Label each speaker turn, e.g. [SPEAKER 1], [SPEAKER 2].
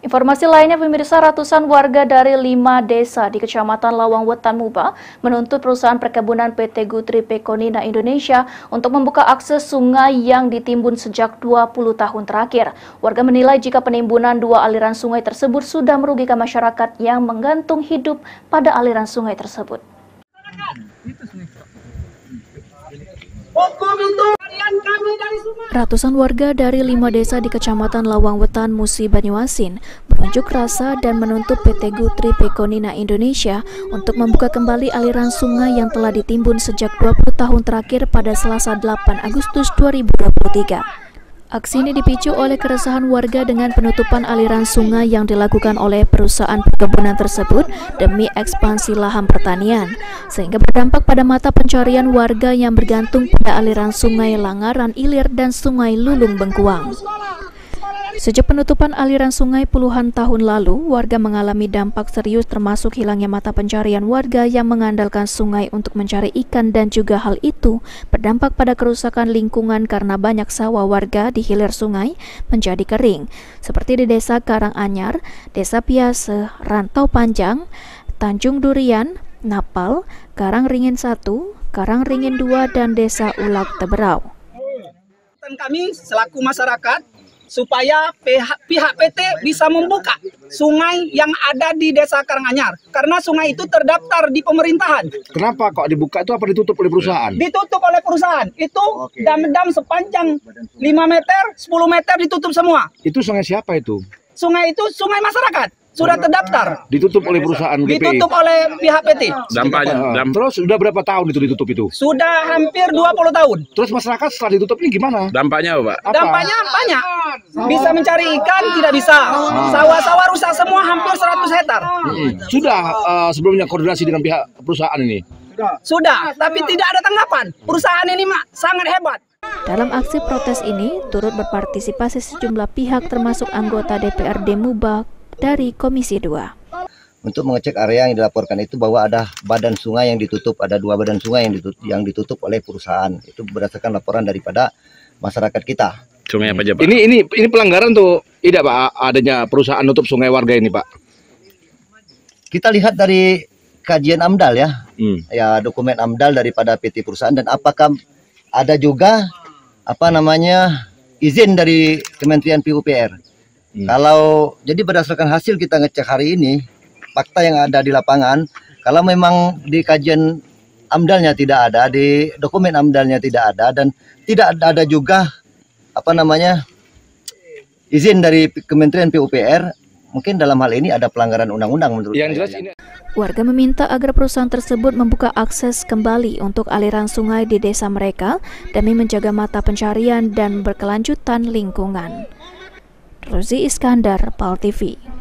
[SPEAKER 1] Informasi lainnya, pemirsa, ratusan warga dari 5 desa di Kecamatan Lawang Wetan Muba menuntut perusahaan perkebunan PT Gutri Pekonina Indonesia untuk membuka akses sungai yang ditimbun sejak 20 tahun terakhir. Warga menilai jika penimbunan 2 aliran sungai tersebut sudah merugikan masyarakat yang menggantung hidup pada aliran sungai tersebut. Ratusan warga dari 5 desa di Kecamatan Lawang Wetan, Musi, Banyuasin berunjuk rasa dan menuntut PT Gutri Pekonina Indonesia untuk membuka kembali aliran sungai yang telah ditimbun sejak 20 tahun terakhir pada Selasa 8 Agustus 2023. Aksi ini dipicu oleh keresahan warga dengan penutupan aliran sungai yang dilakukan oleh perusahaan perkebunan tersebut demi ekspansi lahan pertanian, sehingga berdampak pada mata pencarian warga yang bergantung pada aliran sungai Langaran Ilir dan sungai Lulung Bengkuang. Sejak penutupan aliran sungai puluhan tahun lalu, warga mengalami dampak serius termasuk hilangnya mata pencarian warga yang mengandalkan sungai untuk mencari ikan, dan juga hal itu berdampak pada kerusakan lingkungan karena banyak sawah warga di hilir sungai menjadi kering, seperti di Desa Karanganyar, Desa Piase, Rantau Panjang, Tanjung Durian, Napal, Karangringin 1, Karangringin 2, dan Desa Ulak Teberau.
[SPEAKER 2] Kami selaku masyarakat supaya pihak PT bisa membuka sungai yang ada di Desa Karanganyar, karena sungai itu terdaftar di pemerintahan.
[SPEAKER 3] Kenapa kok dibuka? Itu apa ditutup oleh perusahaan?
[SPEAKER 2] Ditutup oleh perusahaan. Itu dam-dam sepanjang 5 meter, 10 meter ditutup semua.
[SPEAKER 3] Itu sungai siapa itu?
[SPEAKER 2] Sungai itu sungai masyarakat, sudah terdaftar.
[SPEAKER 3] Ditutup oleh perusahaan GPI?
[SPEAKER 2] Ditutup oleh pihak PT.
[SPEAKER 3] Terus sudah berapa tahun itu ditutup itu?
[SPEAKER 2] Sudah hampir 20 tahun.
[SPEAKER 3] Terus masyarakat setelah ditutup ini gimana?
[SPEAKER 4] Dampaknya Pak?
[SPEAKER 2] Dampaknya banyak. Bisa mencari ikan, tidak bisa. Sawah-sawah rusak semua, hampir 100 hektar.
[SPEAKER 3] Sudah sebelumnya koordinasi dengan pihak perusahaan ini?
[SPEAKER 2] Sudah, tapi tidak ada tanggapan. Perusahaan ini sangat hebat.
[SPEAKER 1] Dalam aksi protes ini turut berpartisipasi sejumlah pihak termasuk anggota DPRD Muba dari Komisi 2.
[SPEAKER 5] Untuk mengecek area yang dilaporkan itu bahwa ada badan sungai yang ditutup, ada 2 badan sungai yang ditutup oleh perusahaan. Itu berdasarkan laporan daripada masyarakat kita.
[SPEAKER 4] Sungai apa aja Pak?
[SPEAKER 3] Ini pelanggaran tuh tidak Pak, adanya perusahaan nutup sungai warga ini Pak?
[SPEAKER 5] Kita lihat dari kajian AMDAL ya, ya dokumen AMDAL daripada PT perusahaan, dan apakah ada juga izin dari Kementerian PUPR. Kalau jadi berdasarkan hasil kita ngecek hari ini, fakta yang ada di lapangan, kalau memang di kajian AMDAL-nya tidak ada, di dokumen AMDAL-nya tidak ada, dan tidak ada juga izin dari Kementerian PUPR, mungkin dalam hal ini ada pelanggaran undang-undang menurut saya.
[SPEAKER 1] Warga meminta agar perusahaan tersebut membuka akses kembali untuk aliran sungai di desa mereka demi menjaga mata pencarian dan berkelanjutan lingkungan. Rozi Iskandar, PAL TV.